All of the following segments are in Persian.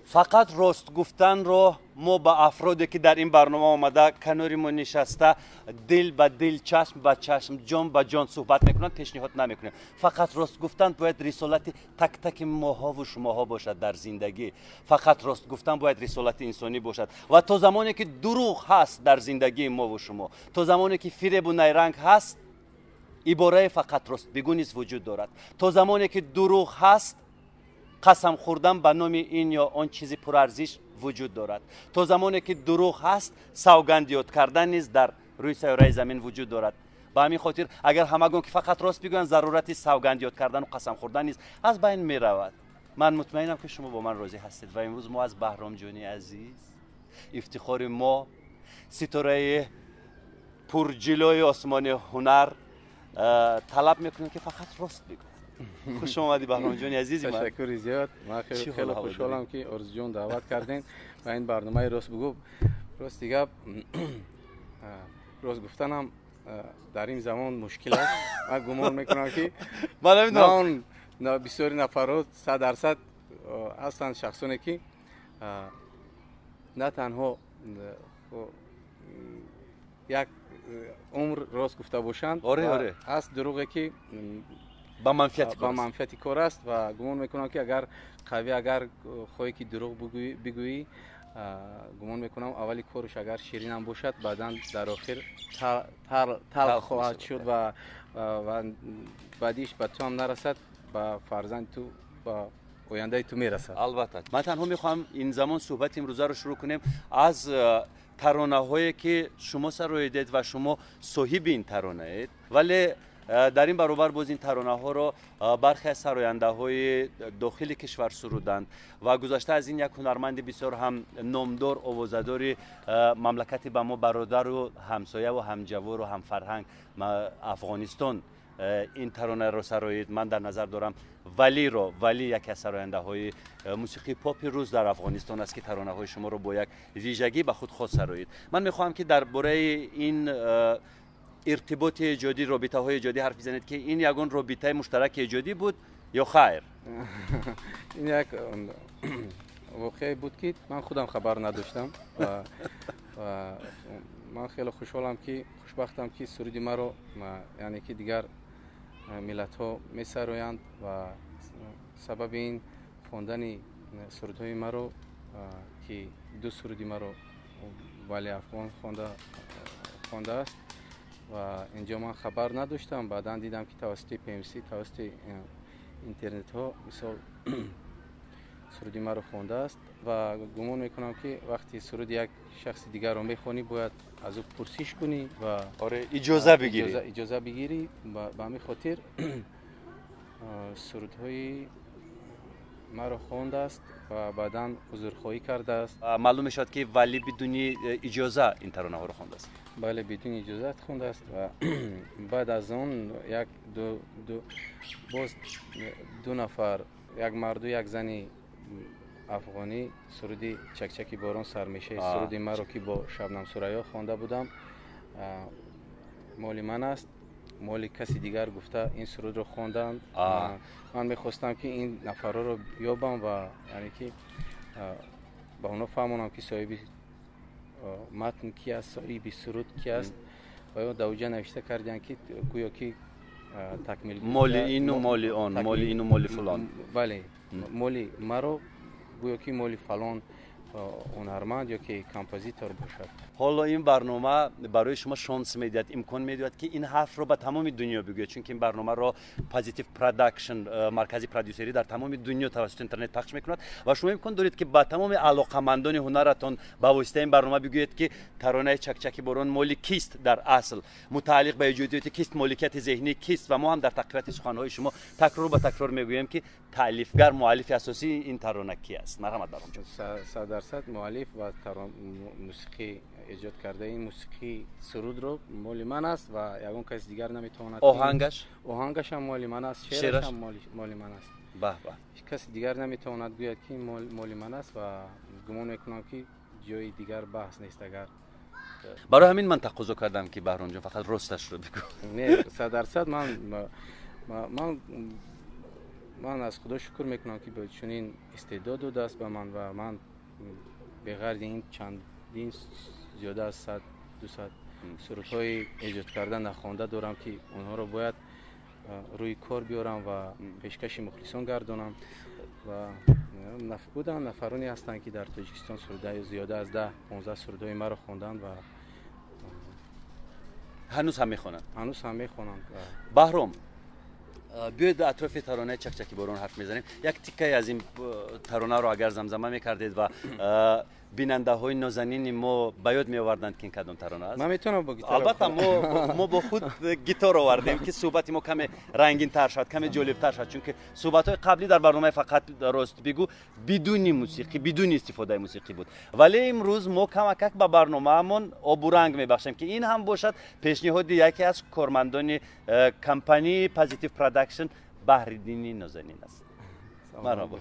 فقط راست گفتن رو ما با افرادی که در این برنامه آمده کنار ما نشسته دل به دل، چشم به چشم، جان به جان صحبت میکنن پیشنهاد نمیکنیم. فقط راست گفتن باید رسالت تک تک ماها و شماها باشد در زندگی. فقط راست گفتن باید رسالت انسانی باشد و تا زمانی که دروغ هست در زندگی ما و شما، تا زمانی که فریب و نیرنگ هست، عباره فقط راست بگو نیز وجود دارد. تا زمانی که دروغ هست، قسم خوردن به نام این یا آن چیزی پرارزش وجود دارد. تا زمانی که دروغ هست، سوگند یاد کردن نیز در روی سیاره زمین وجود دارد. به همین خاطر اگر همگان که فقط راست بگویند، ضرورت سوگند یاد کردن و قسم خوردن نیز از بین می رود. من مطمئنم که شما با من راضی هستید و امروز ما از بهرام جانی عزیز، افتخار ما، ستاره پرجلوی آسمان هنر، طلب میکنیم که فقط راست بگو. خوش اومدی بهرام جان عزیزی. من تشکر زیاد. من خیلی خوشحالم که ارز جون دعوت کردین و این برنامه راست بگو. راست دیگه راست گفتنم در این زمان مشکل است. من گمان میکنم که نه بسیاری نفرات 100% هستند شخصانی که نه تنها یک عمر راست گفته باشند، است دروغی که با منفعت کار است و گمان میکنم که اگر خواهی که دروغ بگویی، گمان میکنم اولی کارش اگر شیرین هم باشد بعداً در آخر تلخ خواهد شد و بعدیش به تو هم نرسد، به فرزند تو، با آینده تو میرسد. البته من تنها میخوام این زمان صحبت امروزه رو شروع کنیم از ترانه هایی که شما سر دید و شما صاحب این ترانه اید، ولی در این برابر باز این ترانه ها رو برخی از سراینده های داخل کشور سرودند و گذشته از این یک هنرمند بسیار هم نامدار آوازه‌دار مملکت به ما برادر و همسایه و همجوار و همفرهنگ افغانستان این ترانه رو سراید. من در نظر دارم ولی یکی از سراینده های موسیقی پاپ روز در افغانستان است که ترانه های شما رو با یک ویژگی به خود خاص سراید. من میخواهم که درباره این ارتباط ایجادی، رابطه های ایجادی حرف بزنید که این یگان رابطه مشترک ایجادی بود یا خیر؟ این یک واقعی بود که من خودم خبر نداشتم و من خیلی خوشبختم که سرودی ما رو یعنی که دیگر ملت ها می سرویند و سبب این خواندن سرودهای ما رو که دو سرودی ما رو ولی افغان خوانده است و اینجا من خبر نداشتم. بعدا دیدم که توسط PMC توسط اینترنت ها مثال سرودی ما رو خوانده است و گمان میکنم که وقتی سرود یک شخص دیگر رو میخوانی باید از او پرسش کنی و اجازه بگیری. به همین خاطر سرودهای ما رو خوانده است و بعدا عذرخواهی کرده است. معلوم شد که ولی بدون اجازه این ترانه ها رو خوانده است. بله بدون اجازه خوانده است و بعد از اون یک دو نفر، یک مرد و یک زنی افغانی سرودی چکچکی باران سر میشه، سرودی ما رو که با شبنم سریا خوانده بودم، مال من است، مال کسی دیگر گفته این سرود رو خواندن. من میخواستم که این نفرها رو بیابم و یعنی که با اونا فهمونم که صاحب متن کی است، صاحب سرود کی است و دوجه نوشته کردن که گویا که تکمیل مال این و مال آن، مال این و مال فلان. بله مال مرا گویا که مال فلان هنرمند یا که کامپوزیتور باشد. حالا این برنامه برای شما شانس میدهد، امکان میدهد که این حرف رو به تمام دنیا بگوید، چون که این برنامه رو پوزیتیو پروداکشن، مرکزی پرودوسری در تمام دنیا توسط اینترنت پخش میکند و شما امکان دارید که با تمام علاقمندان هنرتون با واسطه این برنامه بگویید که ترانه چکچکی باران مال کیست، در اصل متعلق به ایجادیات کیست، مالکیت ذهنی کیست و ما هم در تقویت سخنهای شما تکرار به تکرار میگوییم که تالیفگر، مؤلف اساسی این ترانه کی است. مرحمت بهرام جان. 100% مؤلف و موسیقی ایجاد کرده این موسیقی سرود رو مال من است و یگان کس دیگر نمیتواند. آهنگش هم مال من است، شعرش هم مال من است. به کسی دیگر نمیتواند گوید که مال من است و گمان میکنم که جای دیگر بحث نیست. اگر برای همین من تقاضا کردم که بهرام جان فقط راستش رو بگو. نه 100% من من از خدا شکر میکنم که به چنین استعداد دست به من و من بغیر این چندین زیاده از 100 200 سرودهای ایجاد کردن نخوانده دارم که اونها رو باید روی کار بیارم و پیشکش مخلصان گردانم و بودن نفرانی هستند که در تاجیکستان سرودهای زیاده از 10 15 سرودهای مرا خواندند و هنوز هم میخونن. هنوز هم میخونن. بهرام، بیاید اطراف ترانه چکچکی بارون حرف میزنیم. یک تیکه از این ترانه رو اگر زمزمه میکردید و بیننده های نازنین ما به یاد می آوردند که این کدام ترانه است. من میتونم با گیتار. البته ما با خود گیتار آوردیم که صحبت ما کمی رنگین تر شد، کمی جالب تر شد، چون که صحبت های قبلی در برنامه فقط راست بگو بدون موسیقی، بدون استفاده موسیقی بود. ولی امروز ما کمک به برنامه‌مون آب و رنگ میبخشیم که این هم باشد پیشنهاد یکی از کارمندان کمپانی پازیتیو پروداکشن بهرالدین نازنین است. مرحبا.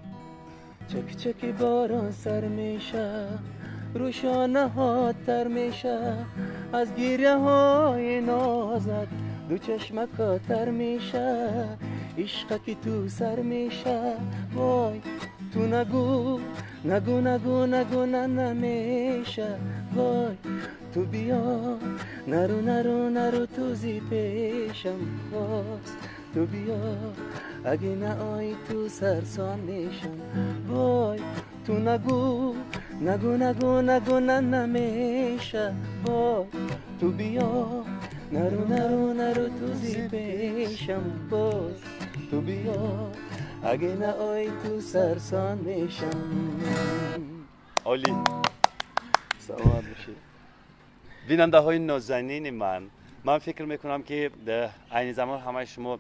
چک چک باران سر میشه، روشانه ها تر میشه، از گیره های نازت دو چشمک تر میشه، عشق که تو سر میشه، وای تو نگو نگو نگو نگو نمیشه، وای تو بیا نرو نرو نرو تو زی پیشم، باز تو بیا اگه نه آی تو سرسان میشم، وای تو نگو نگو نگو نگو نمیشه، وای تو بیا نرو نرو نرو تو زی پیشم، باز تو بیا اگه نه آی تو سرسان میشم. عالی. سلامت باشی. بیننده های نازنین من فکر میکنم که عین زمان همه شما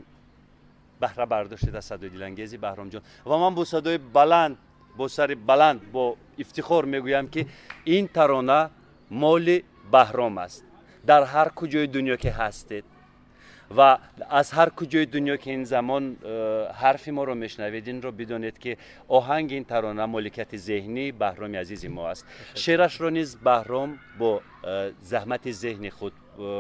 بهره برداشتید از صدای دلانگیزی بهرام جان و من با صدای بلند، با سر بلند، با افتخار میگویم که این ترانه مال بهرام است. در هر کجای دنیا که هستید و از هر کجای دنیا که این زمان حرف ما رو میشنوید، این رو بدونید که آهنگ این ترانه مالکیت ذهنی بهرام عزیز ما است. شعرش رو نیز بهرام با زحمت ذهن خود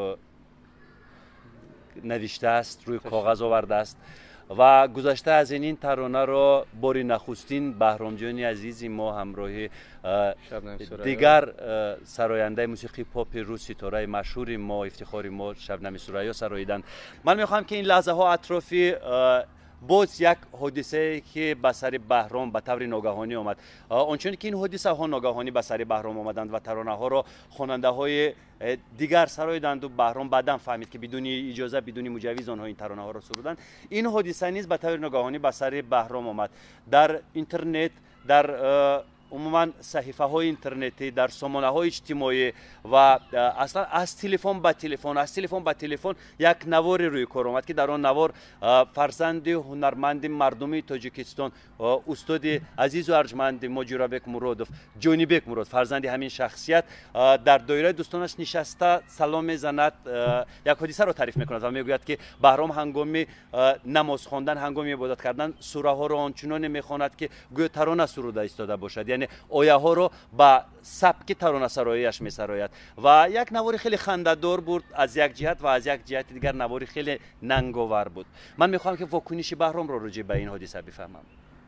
نوشته است، روی کاغذ آورده است و گذشته از این ترانه را باری نخستین بهرام جان عزیز ما همراه دیگر سراینده موسیقی پاپ رو ستاره مشهور ما، افتخار ما شبنم سریا سراییدند. من میخوام که این لحظه ها اطراف باز یک حادثه که به سر بهرام به طور ناگهانی آمد، آنچنان که این حادثه ها ناگهانی به سر بهرام آمدند و ترانه ها را خواننده های دیگر سراییدند و بهرام بعداً فهمید که بدون اجازه، بدون مجوز آنها این ترانه ها را سرودند. این حادثه نیز به طور ناگهانی به سر بهرام آمد. در اینترنت، در عموما صحیفه های اینترنتی، در سامانه های اجتماعی و اصلا از تلفن به تلفن یک نوار روی کار آمد که در آن نوار فرزند هنرمند مردم تاجیکستان، استاد عزیز و ارجمند ما جورابک مرادوف، جانیبک مراد، فرزند همین شخصیت در دایره دوستانش نشسته سلام میزند، یک حادثه را تعریف میکند و میگوید که بهرام هنگام نماز خواندن، هنگام عبادت کردن سوره ها را آنچنان میخواند که گویا ترانه سروده ایستاده باشد، یعنی آیه ها رو با سبک ترانه سراییش میسراید و یک نواری خیلی خنده‌دار بود از یک جهت و از یک جهت دیگر نواری خیلی ننگاور بود. من میخوام که واکنش بهرام رو راجع به این حادثه بفهمم.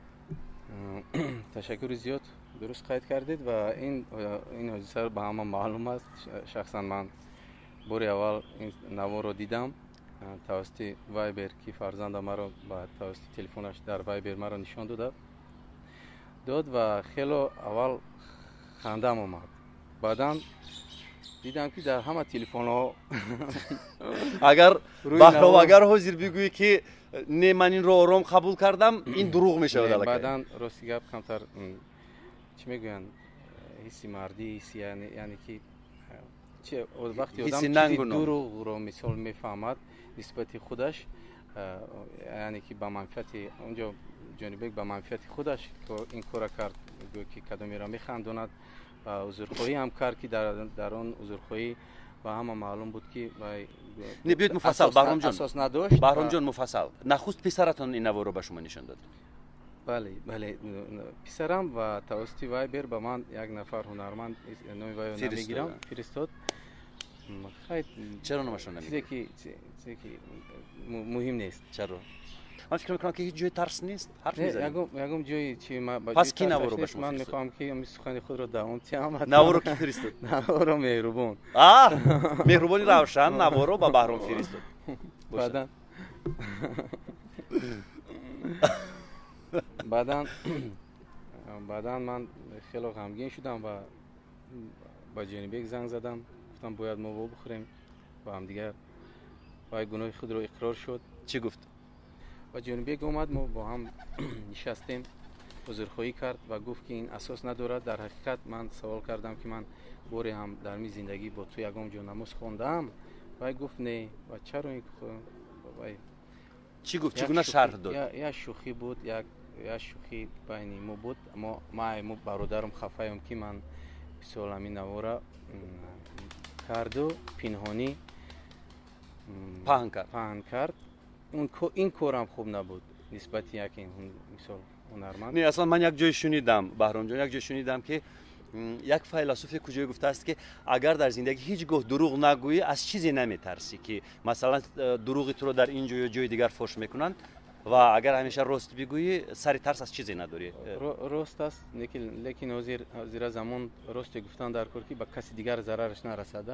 تشکر زیاد، درست قید کردید و این حادثه به همه معلوم است. شخصا من بار اول این نوار رو دیدم توسط وایبر که فرزند مرا با توسط تلفنش در وایبر مرا نشان داد و خیلی اول خندم آمد. بعداً دیدم که در همه تلفن ها اگر بهرام اگر حاضر بگویی که نه من این رو آرام قبول کردم، این دروغ میشه. بعداً راستی گپ کمتر چی میگوین حسی مردی، حسی یعنی که چه وقتی آدم چیزی دروغ رو مثال میفهمد نسبت خودش، یعنی که با منفعت اونجا جانبک به منفعت خودش این کار کرد که کدامی را میخنداند و عذرخواهی هم کرد که در آن عذرخواهی و همه معلوم بود که بیاید مفصل بهرام جان اساس نداشت. بهرام جان مفصل نخست پسرتون این نوار رو به شما نشان داد؟ بله پسرم و توسط وایبر به من یک نفر هنرمند نوی وایو نمیگیرم فرستاد. چرا نمشون نمیگیرم؟ چیزی که مهم نیست. چرا؟ من فکر میکنم که هیچ جای ترس نیست. حرف میزنیم. یگم جایی چی ما پس کی نوارو بهش من میخوام که این سخن خود رو دوام تیام. نوارو کی فرستاد؟ نوارو مهربون. مهربانی روشن نوارو با بهرام فرستاد. بعداً من خیلی غمگین شدم و با جانبیک زنگ زدم، گفتم باید ما بخوریم با هم دیگر و گناه خود رو اقرار شد. چی گفت؟ و جانبیک اومد، ما با هم نشستیم، عذرخواهی کرد و گفت که این اساس ندارد. در حقیقت من سوال کردم که من باری هم در می زندگی با تو یگام جو نماز خوندم و گفت نه. و چرا این چی گفت؟ چگونه شرح داد؟ یا شوخی بود، یا شوخی بین ما بود. ما برادرم خفایم که من سالمی نوارا کرد و پنهانی پهن کرد. این کارم خوب نبود نسبت یک مثال هنرمند. نه اصلا من یک جای شنیدم بهرام جان، یک جای شنیدم که یک فیلسوف کجای گفته است که اگر در زندگی هیچگاه دروغ نگویی از چیزی نمیترسی، که مثلا دروغی تو رو در این جای و جای دیگر فحش میکنند و اگر همیشه راست بگویی سر ترس از چیزی نداری. راست است، لیکن زیر زمان راست گفتن در کار که به کسی دیگر ضررش نرسده.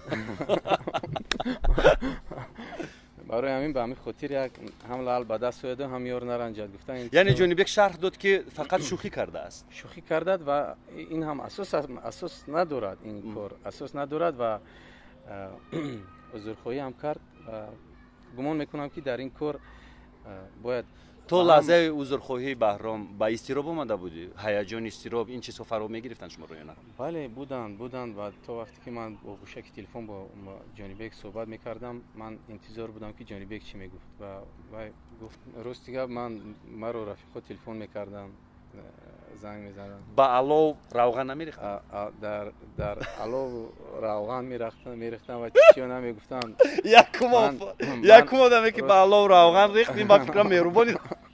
برای همین به همین خاطر یک هم لعل به دست آورده هم یار نرنجد گفتن. یعنی جانبیک شرح داد که فقط شوخی کرده است. شوخی کرده و این هم اساس ندارد، این کار اساس ندارد و عذرخواهی هم کرد و گمان میکنم که در این کار باید تو لحظه عذرخواهی بهرام با استیراب اومده بودی؟ هیجان استیراب این چیزا فرا میگرفتن شما رو یا نه؟ بله بودن و تا وقتی که من با گوشک تلفن با جانبیک صحبت میکردم من انتظار بودم که جانبیک چی میگفت و گفت راست دیگه من رو رفیق تلفن میکردم، زنگ میزدم. با علو روغن نمیریختن؟ در علو روغن میریختن و چی نمیگفتن. یکم آدمی که با علو روغن ریختیم با فکرم مهربانی.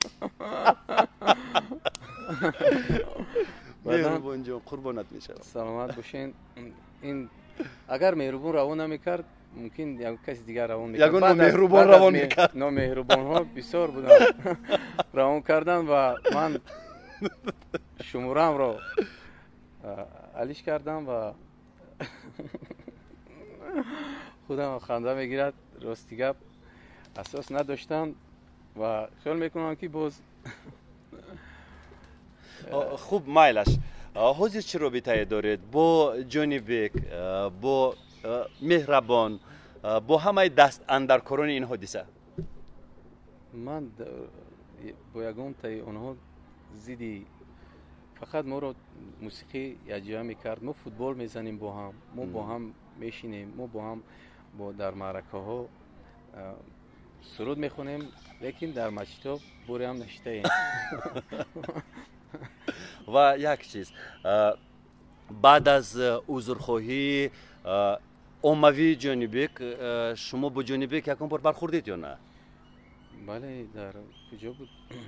مهربان جان قربانت میشم. سلامت باشین. این اگر مهربان روان نمیکرد ممکن یک کسی دیگر روان میکرد. یگان مهربان روان میکرد. مهربان ها بسیار بودن روان کردن و من شمارم رو علیش کردم و خودم خنده میگیرد. راستی گپ اساس نداشتن و خیال میکنم که باز خوب مایلش حضور چه رابطه دارید با جانبیک، با مهربان، با همه دست اندرکاران این حادثه؟ من با یگان تای آنها زیدی فقط ما رو موسیقی اجرا میکرد. ما فوتبال میزنیم با هم، ما با هم میشینیم، ما با هم در معرکه ها سرود میخونیم، لیکن در مسجد بوری هم نشته ایم. و یک چیز بعد از عذرخواهی عموی جانبیک شما با جانبیک یکم بار برخوردید یا نه؟ بله در کجا بود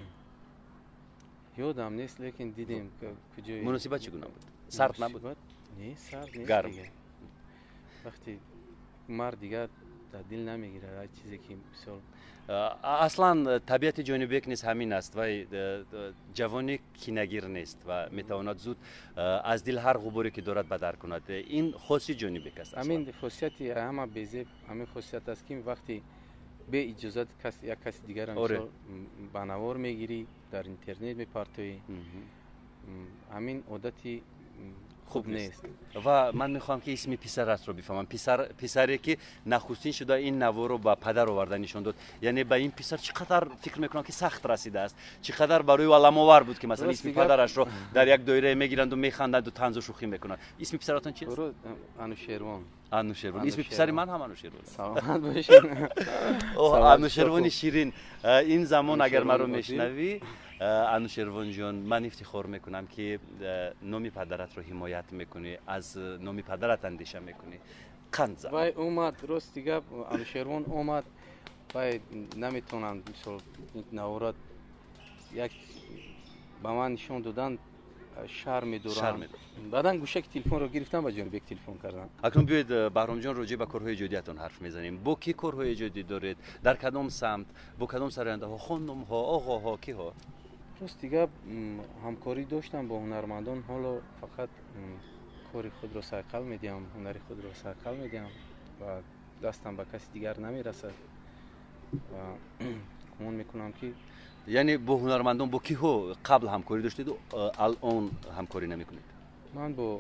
یادم نیست، لیکن دیدیم که کجا. مناسبت چگونه بود؟ سرد نبود؟ نه سرد نیست. گرم. وقتی مرد دیگه در دل نمیگیره هر چیزی که مثال اصلا طبیعت جانبیک نیست همین است و جوانی کینه‌گیر نیست و میتواند زود از دل هر غباری که دارد بدر کند. این خاصی جانبیک است. همین خاصیتی همه بیزه همین خاصیت است که وقتی به اجازت یک کسی دیگر مثال بنوار میگیری در اینترنت میپرتوی، همین عادتی خوب نیست. و من میخوام که اسم پسرت رو بفهمم. پسری که نخستین شده این نوار رو با پدر آورده نشون داد، یعنی به این پسر چقدر فکر میکنم که سخت رسیده است، چقدر برای علم آور بود که مثلا اسم پدرش رو در یک دایره میگیرند و میخندند و طنز و شوخی میکنند. اسم پسرتون چیست؟ انوشیروان. اسم پسر من هم انوشیروان. سلامت باشین. انوشیروان شیرین. این زمان اگر من رو میشنوی انوشیروان جان، من افتخار میکنم که نام پدرت رو حمایت میکنی، از نام پدرت اندیشه میکنی. قند زمان وای اومد راست دیگه انوشیروان اومد وای نمیتونم مثلا این نورات یک به من نشون دادن شهر شهر میدورم. می‌دورم. بعدن گوشک تلفن رو گرفتم و جانب یک تلفن کردم. اکنون بیاید بهرام جان راجع به کارهای ایجادیتون حرف میزنیم. با کی کارهای ایجادی دارید؟ در کدام سمت؟ با کدام سرآینده ها؟ خانم ها، آقا ها، کی ها؟ راست دیگه همکاری داشتم با هنرمندان. حالا فقط کاری خود رو سرقل میدیم، هنری خود رو سرقل میدیم و دستم به کسی دیگر نمیرسد و گمان میکنم که یعنی با هنرمندان با کی ها قبل همکاری داشتید و الان همکاری نمیکنید؟ من با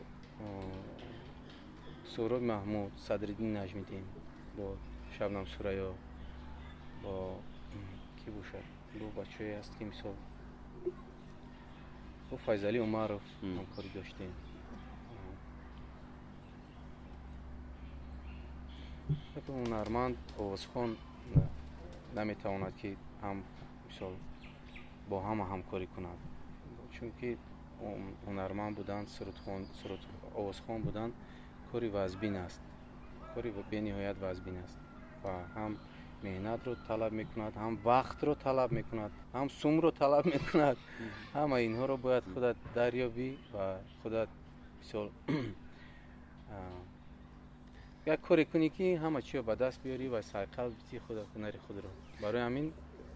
سهراب محمود، صدرالدین نجمی‌دین، با شبنم سوریا، با کی باشد دو بچه‌ای هست که مثال با فیضعلی عمرов همکاری داشتیم. فکر هنرمند آوازخوان نمیتواند که هم مثال با همکاری کند، چون که هنرمند بودن آوازخوان بودن کاری وزبین است، کاری به نهایت وزبین است و هم مهنت رو طلب میکند، هم وقت رو طلب میکند، هم سوم رو طلب میکند. همه اینها رو باید خودت دریابی و خودت مثال یک کاری کنی که همه چی رو به دست بیاری و سرقل بیتی خودت هنری خود رو. برای همین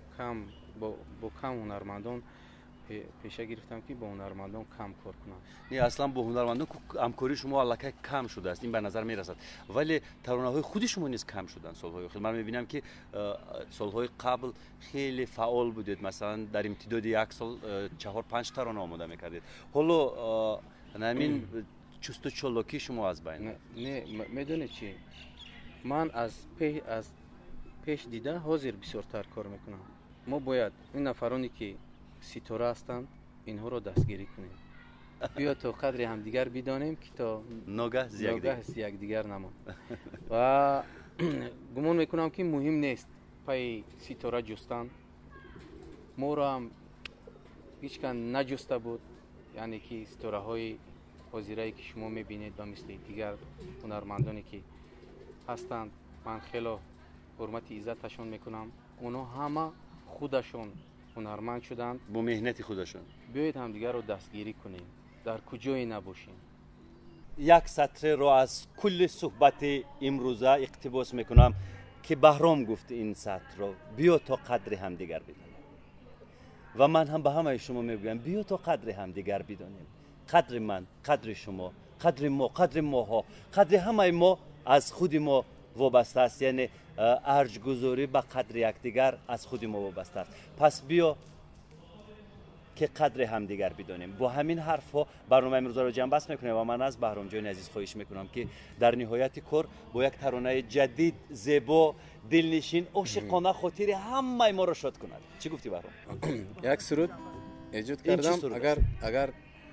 با کم هنرمندان پیشه گرفتم که با هنرمندان کم کار کنم. نه اصلا با هنرمندان همکاری شما الکی کم شده است، این به نظر میرسد. ولی ترانه‌های خود شما نیز کم شدن سال‌های اخیر. من می‌بینم که سال‌های قبل خیلی فعال بودید، مثلا در امتداد یک سال 4-5 ترانه آماده می‌کردید. حالا همین چست و چالاکی شما از بین. نه میدونی چی، من از پیش دیده حاضر بسیارتر کار میکنم. ما باید این نفرانی که ستاره هستند اینها رو دستگیری کنیم، بیا تا قدر همدیگر بدانیم که تا ناگه یک دیگر نمان. و گمان میکنم که مهم نیست پای ستاره جستن. ما رو هم هیچ کن نجسته بود، یعنی که ستاره های حاضرایی که شما میبینید و مثل دیگر هنرمندانی که هستند من خیلی حرمت عزتشون میکنم. اونا همه خودشون هنرمند شدند با مهنت خودشون. بیایید هم دیگر رو دستگیری کنیم، در کجایی نباشیم. یک سطر رو از کل صحبت امروزه اقتباس میکنم که بهرام گفت این سطر رو، بیا تا قدر هم دیگر بدانیم. و من هم به همه شما میگم بیا تا قدر هم دیگر بدانیم. قدر من، قدر شما، قدر ما، قدر ماها، قدر همه ما از خود ما وابسته است. یعنی ارج گذاری به قدر یکدیگر از خود ما وابسته است. پس بیا که قدر همدیگر بدانیم. با همین حرف ها برنامه امروز را جمع بست میکنیم و من از بهرام جان عزیز خواهش میکنم که در نهایت کار با یک ترانه جدید، زیبا، دلنشین، عاشقانه خاطر همه ما را شاد کند. چی گفتی بهرام؟ یک سرود ایجاد کردم.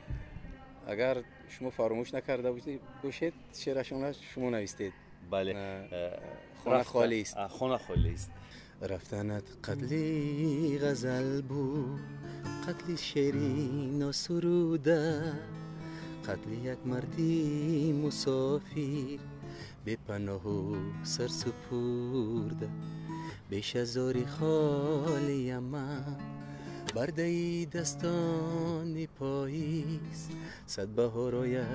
اگر شما فراموش نکرده باشید شعرشون شما نوشتید. بله. خانه خالی است. خانه خالی است. رفتنت قتلی غزل بود، قتلی شیرین و سروده، قتل یک مردی مسافر به پناه و سر سپرده. بیش از زاری خالی من برده دستان پاییز، صد بهار آید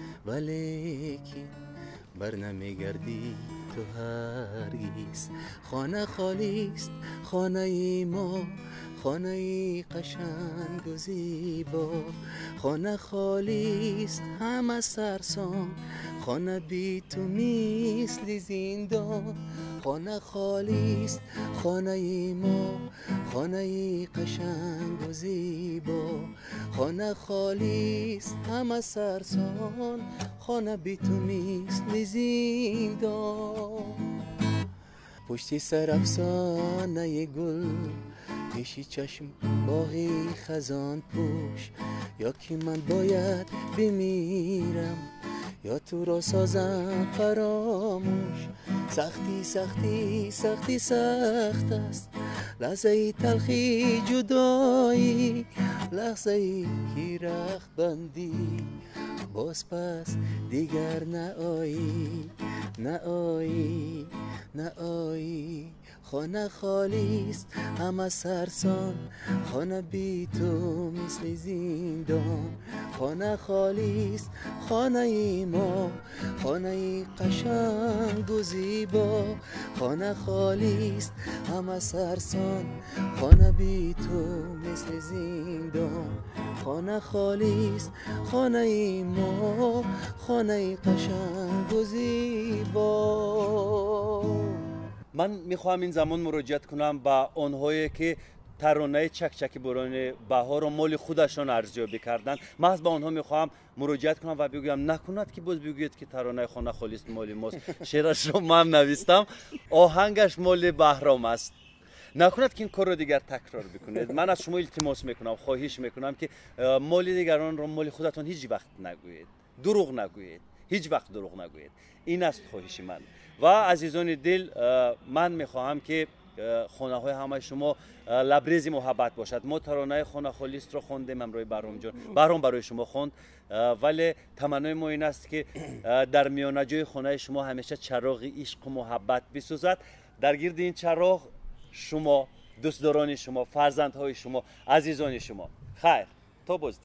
ولیکن بر نمیگردی تو هرگیز. خانه خالی است خانه ما، خانه قشنگ و زیبا، خانه خالی است همه سرسان، خانه بی تو مثل زندان. خانه خالی است خانه ما، خانه قشنگ و زیبا، خانه خالی است همه سرسان، خانه بی تو مثل زندان. پشت سر افسانه گل پیشی چشم باغی خزان پوش، یا که من باید بمیرم یا تو را سازم فراموش. سختی سختی سختی سخت است لحظه تلخی جدایی، لحظه ای که رخت بندی باز پس دیگر نه آیی، نه آیی، نه آیی. خانه خالی است همه سرسان، خانه بی تو مثل زندان. خانه خالی است خانه ای ما، خانه ای قشنگ و زیبا. خانه خالی است همه سرسان، خانه بی تو مثل زندان. خانه خالی است خانه ای ما، خانه ای قشنگ و زیبا. من میخواهم این زمان مراجعت کنم با آنهایی که ترانه چکچک باران بهار رو مال خودشان ارزیابی کردن. محض با آنها میخواهم مراجعت کنم و بگویم نکند که باز بگوید که ترانه خانه خالی است مال ماست. شعرش رو من نوشتم، آهنگش مال بهرام است. نکند که این کار رو دیگر تکرار بکنید. من از شما التماس میکنم، خواهش میکنم که مال دیگران رو مال خودتون هیچ وقت نگویید، دروغ نگویید، هیچ وقت دروغ نگویید. این است خواهش من. و عزیزان دل، من میخواهم که خانه های همه شما لبریز محبت باشد. ما ترانه خانه خالی است رو خواندیم امروز بهرام جان، بهرام برای شما خواند، ولی تمنای ما این است که در میانه جای خانه شما همیشه چراغ عشق و محبت بسوزد. در گرد این چراغ شما، دوستداران شما، فرزندهای شما، عزیزان شما. خیر، تا باز.